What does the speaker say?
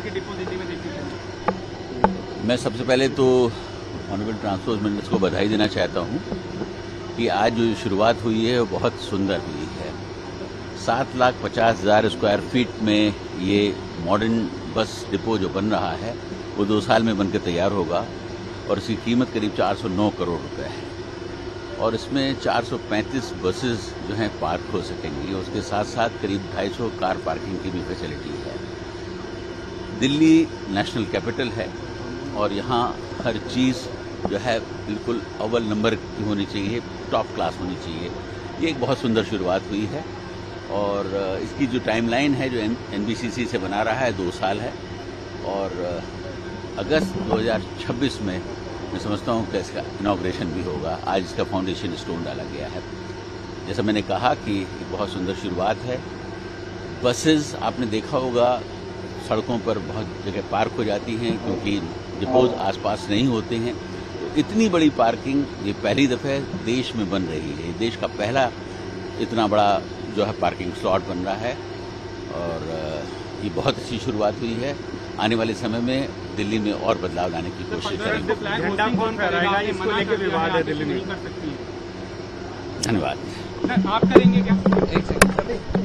के डिपो दिल्ली में देखने को? मैं सबसे पहले तो ऑनरेबल ट्रांसपोर्ट मिनिस्टर को बधाई देना चाहता हूं कि आज जो शुरुआत हुई है वो बहुत सुंदर हुई है। 7,50,000 स्क्वायर फीट में ये मॉडर्न बस डिपो जो बन रहा है वो 2 साल में बनकर तैयार होगा और इसकी कीमत करीब 409 करोड़ रुपए है और इसमें 435 बसेस जो हैं पार्क हो सकेंगी। उसके साथ साथ करीब 250 कार पार्किंग की भी फैसिलिटी है। दिल्ली नेशनल कैपिटल है और यहाँ हर चीज़ जो है बिल्कुल अव्वल नंबर की होनी चाहिए, टॉप क्लास होनी चाहिए। ये एक बहुत सुंदर शुरुआत हुई है और इसकी जो टाइमलाइन है जो एनबीसीसी से बना रहा है 2 साल है और अगस्त 2026 में मैं समझता हूँ कि इसका इनॉग्रेशन भी होगा। आज इसका फाउंडेशन स्टोन डाला गया है। जैसा मैंने कहा कि एक बहुत सुंदर शुरुआत है। बसेस आपने देखा होगा सड़कों पर बहुत जगह पार्क हो जाती हैं क्योंकि डिपोज आसपास नहीं होते हैं। तो इतनी बड़ी पार्किंग ये पहली दफ़े देश में बन रही है। देश का पहला इतना बड़ा जो है पार्किंग स्लॉट बन रहा है और ये बहुत अच्छी शुरुआत हुई है। आने वाले समय में दिल्ली में और बदलाव लाने की कोशिश करेंगे। झंडा कौन फहराएगा, इसको लेकर विवाद है दिल्ली में? धन्यवाद। आप करेंगे क्या? एक सेकंड।